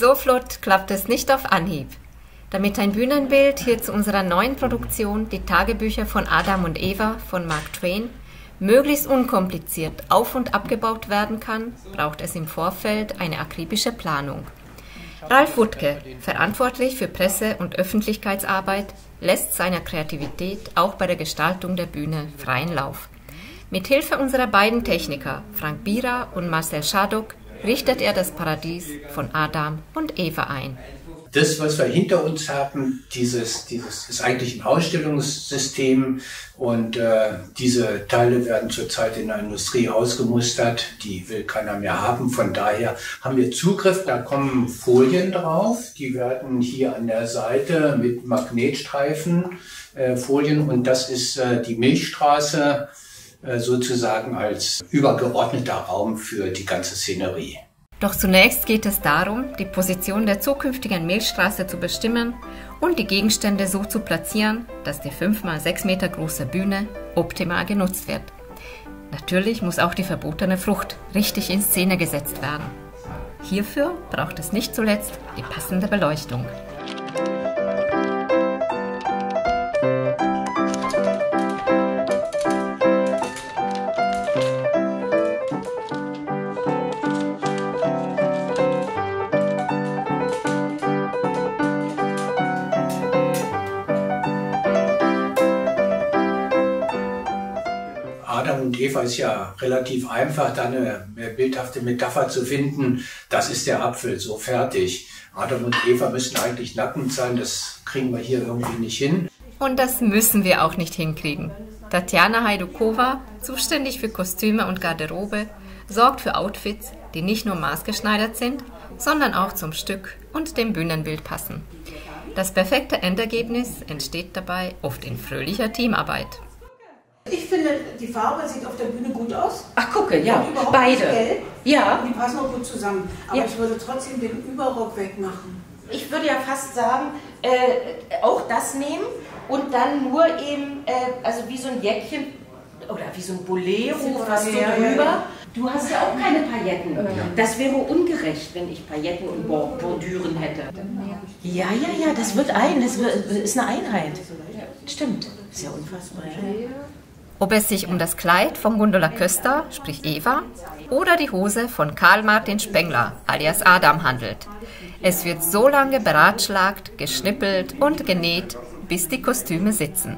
So flott klappt es nicht auf Anhieb. Damit ein Bühnenbild hier zu unserer neuen Produktion, die Tagebücher von Adam und Eva von Mark Twain, möglichst unkompliziert auf- und abgebaut werden kann, braucht es im Vorfeld eine akribische Planung. Ralf Wuttke, verantwortlich für Presse- und Öffentlichkeitsarbeit, lässt seiner Kreativität auch bei der Gestaltung der Bühne freien Lauf. Mit Hilfe unserer beiden Techniker, Frank Bierer und Marcel Schadok, richtet er das Paradies von Adam und Eva ein. Das, was wir hinter uns haben, dieses ist eigentlich ein Ausstellungssystem und diese Teile werden zurzeit in der Industrie ausgemustert, die will keiner mehr haben. Von daher haben wir Zugriff, da kommen Folien drauf, die werden hier an der Seite mit Magnetstreifen Folien und das ist die Milchstraße sozusagen als übergeordneter Raum für die ganze Szenerie. Doch zunächst geht es darum, die Position der zukünftigen Milchstraße zu bestimmen und die Gegenstände so zu platzieren, dass die 5x6 Meter große Bühne optimal genutzt wird. Natürlich muss auch die verbotene Frucht richtig in Szene gesetzt werden. Hierfür braucht es nicht zuletzt die passende Beleuchtung. Adam und Eva ist ja relativ einfach, da eine bildhafte Metapher zu finden. Das ist der Apfel, so fertig. Adam und Eva müssen eigentlich nackend sein, das kriegen wir hier irgendwie nicht hin. Und das müssen wir auch nicht hinkriegen. Tatjana Hajdukova, zuständig für Kostüme und Garderobe, sorgt für Outfits, die nicht nur maßgeschneidert sind, sondern auch zum Stück und dem Bühnenbild passen. Das perfekte Endergebnis entsteht dabei oft in fröhlicher Teamarbeit. Ich finde, die Farbe sieht auf der Bühne gut aus. Ach, gucke, ja, überhaupt beide. Nicht gelb. Ja. Die passen auch gut zusammen. Aber Ja. ich würde trotzdem den Überrock wegmachen. Ich würde ja fast sagen, auch das nehmen und dann nur eben, also wie so ein Jäckchen oder wie so ein Bolero, was so Ja, drüber. ja. Du hast ja auch keine Pailletten. Das wäre ungerecht, wenn ich Pailletten und Bordüren hätte. Ja, das wird ist eine Einheit. Stimmt, ist ja unfassbar. Ja. Ob es sich um das Kleid von Gundula Köster, sprich Eva, oder die Hose von Karl Martin Spengler, alias Adam, handelt. Es wird so lange beratschlagt, geschnippelt und genäht, bis die Kostüme sitzen.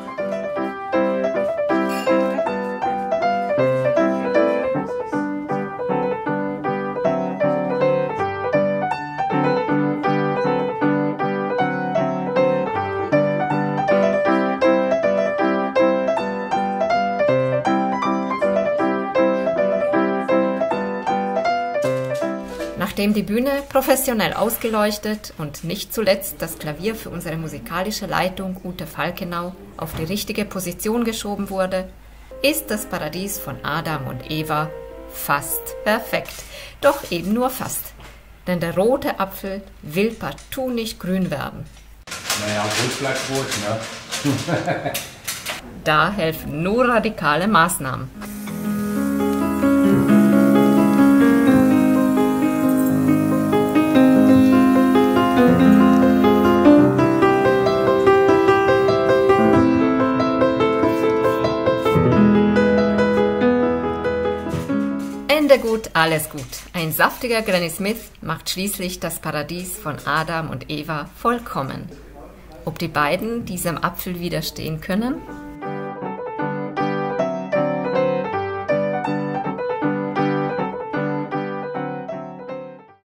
Nachdem die Bühne professionell ausgeleuchtet und nicht zuletzt das Klavier für unsere musikalische Leitung Ute Falkenau auf die richtige Position geschoben wurde, ist das Paradies von Adam und Eva fast perfekt. Doch eben nur fast. Denn der rote Apfel will partout nicht grün werden. Naja, rot bleibt rot, ne? Da helfen nur radikale Maßnahmen. Ende gut, alles gut. Ein saftiger Granny Smith macht schließlich das Paradies von Adam und Eva vollkommen. Ob die beiden diesem Apfel widerstehen können?